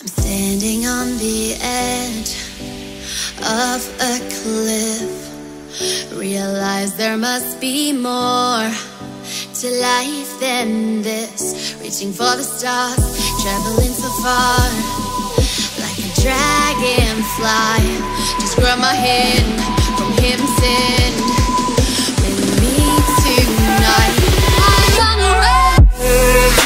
Standing on the edge of a cliff, realize there must be more to life than this. Reaching for the stars, traveling so far, like a dragonfly. Just grab my hand from heaven's send. With me tonight, I run away.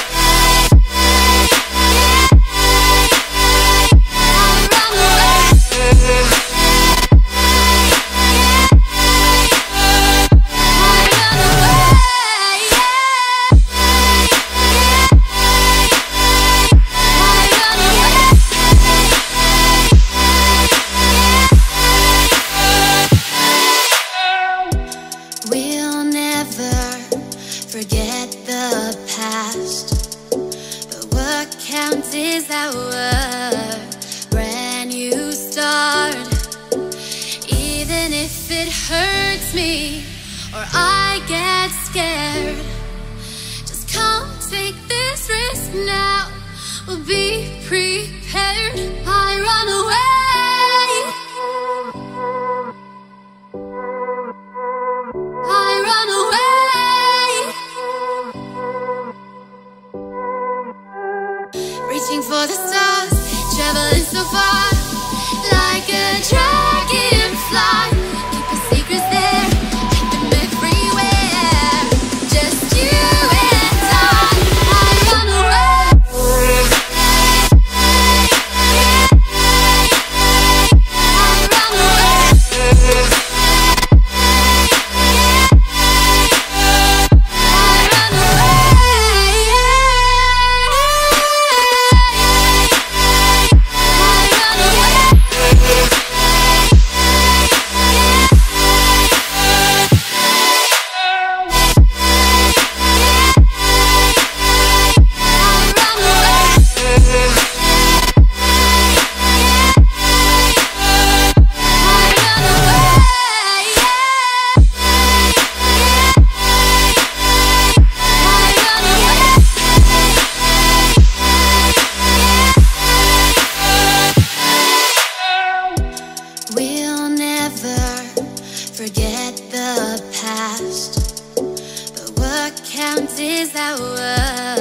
We'll never forget the past, but what counts is our brand new start. Even if it hurts me or I get scared, just come take this risk now. We'll be prepared. I run away. Reaching for the stars, traveling so far, like a dragonfly. Keep your secrets there, keep them everywhere. Just you and I run away. I run away. We'll never forget the past, but what counts is our